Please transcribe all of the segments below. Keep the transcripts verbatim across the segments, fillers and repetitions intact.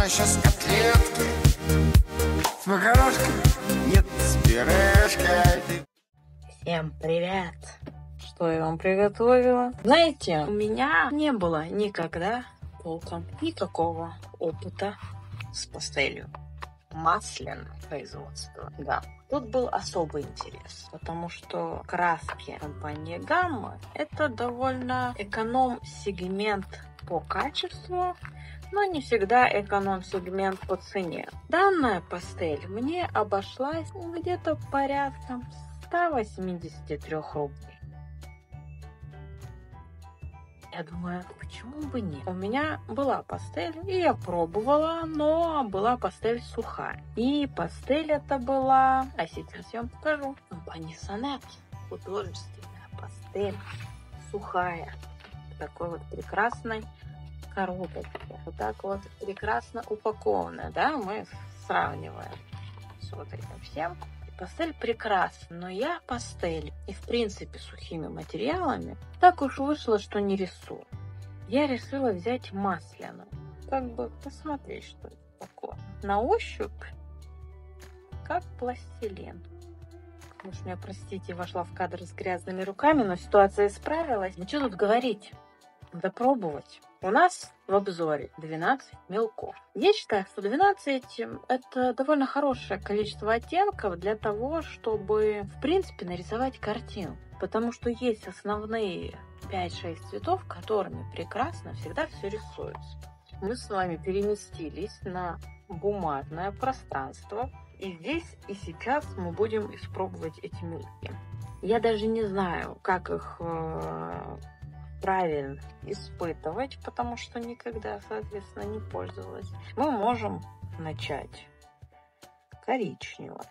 сейчас котлетки с макарошкой, нет, с пюрешкой. Всем привет! Что я вам приготовила? Знаете, у меня не было никогда толком никакого опыта с пастелью. Масляное производство, да. Тут был особый интерес, потому что краски компании Gamma — это довольно эконом-сегмент по качеству, но не всегда эконом-сегмент по цене. Данная пастель мне обошлась где-то порядком ста восьмидесяти трёх рублей. Я думаю, почему бы нет? У меня была пастель, и я пробовала, но была пастель сухая. И пастель это была, а сейчас я вам покажу, компания Sonett, художественная пастель, сухая, в такой вот прекрасной коробочке, вот так вот прекрасно упакованная, да, мы сравниваем с вот этим всем. Пастель прекрасна, но я пастель и в принципе сухими материалами так уж вышло, что не рисую. Я решила взять масляную, как бы посмотреть, что это такое. На ощупь как пластилин. Уж меня, простите, вошла в кадр с грязными руками, но ситуация исправилась. Ну что тут говорить? Надо пробовать. У нас в обзоре двенадцать мелков. Я считаю, что двенадцать это довольно хорошее количество оттенков для того, чтобы в принципе нарисовать картину. Потому что есть основные пять-шесть цветов, которыми прекрасно всегда все рисуется. Мы с вами переместились на бумажное пространство. И здесь и сейчас мы будем испробовать эти мелки. Я даже не знаю, как их правильно испытывать, потому что никогда, соответственно, не пользовалась. Мы можем начать коричневым.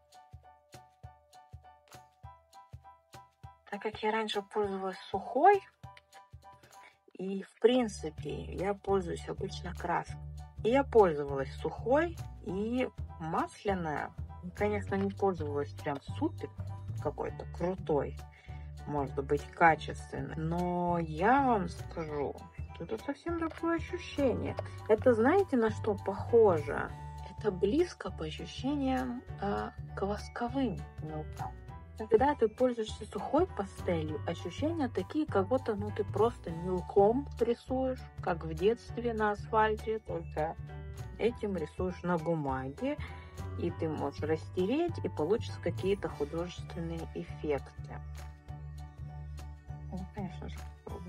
Так как я раньше пользовалась сухой, и в принципе я пользуюсь обычно краской, и я пользовалась сухой и масляная, конечно, не пользовалась прям супер какой-то крутой, может быть, качественно, но я вам скажу, что это совсем другое ощущение. Это знаете, на что похоже? Это близко по ощущениям э, к восковым мелкам. Когда ты пользуешься сухой пастелью, ощущения такие, как будто ну, ты просто мелком рисуешь, как в детстве на асфальте, только этим рисуешь на бумаге, и ты можешь растереть, и получится какие-то художественные эффекты. Ну, конечно же,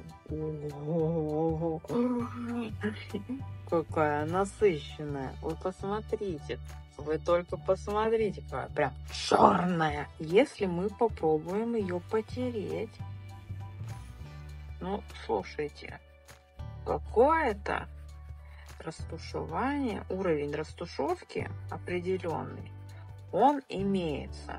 какая насыщенная. Вы посмотрите. Вы только посмотрите, какая прям черная. Если мы попробуем ее потереть. Ну, слушайте. Какое-то растушевание, уровень растушевки определенный. Он имеется.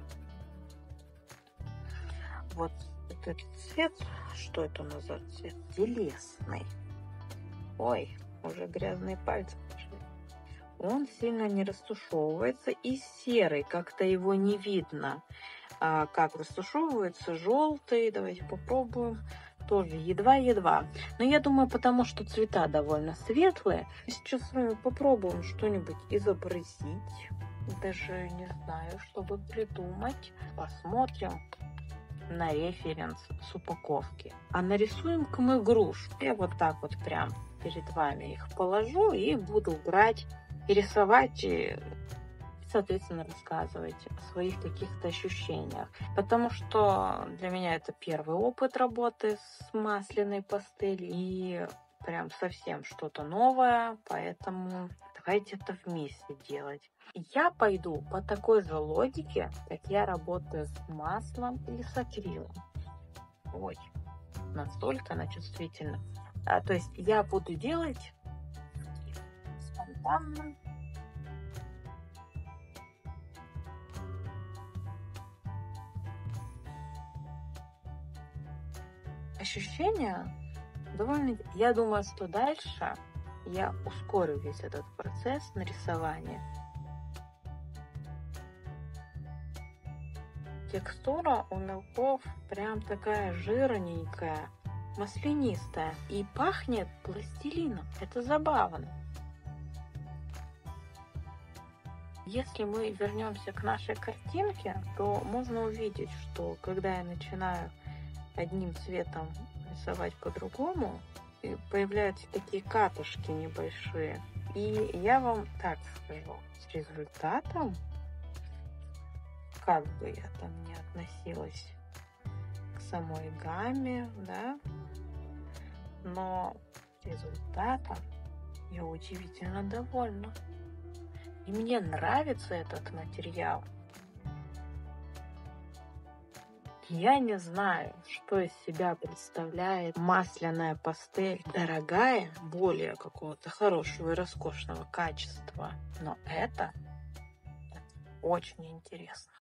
Вот этот цвет, что это у нас за цвет? Телесный. Ой, уже грязные пальцы пошли. Он сильно не растушевывается, и серый, как-то его не видно. А как растушевывается желтый, давайте попробуем. Тоже едва-едва. Но я думаю, потому что цвета довольно светлые. Сейчас с вами попробуем что-нибудь изобразить. Даже не знаю, чтобы придумать. Посмотрим на референс с упаковки. А нарисуем-ка мы груш. Я вот так вот прям перед вами их положу и буду брать и рисовать, и, соответственно, рассказывать о своих каких-то ощущениях. Потому что для меня это первый опыт работы с масляной пастелью и прям совсем что-то новое, поэтому давайте это вместе делать. Я пойду по такой же логике, как я работаю с маслом или с акрилом. Ой, настолько она чувствительна. А, то есть я буду делать спонтанно. Ощущения довольно... Я думаю, что дальше я ускорю весь этот процесс нарисования. Текстура у мелков прям такая жирненькая, маслянистая и пахнет пластилином. Это забавно. Если мы вернемся к нашей картинке, то можно увидеть, что когда я начинаю одним цветом рисовать по-другому, появляются такие катышки небольшие. И я вам так скажу, с результатом, как бы я там ни относилась к самой гамме, да, но результатом я удивительно довольна. И мне нравится этот материал. Я не знаю, что из себя представляет масляная пастель. Дорогая, более какого-то хорошего и роскошного качества. Но это очень интересно.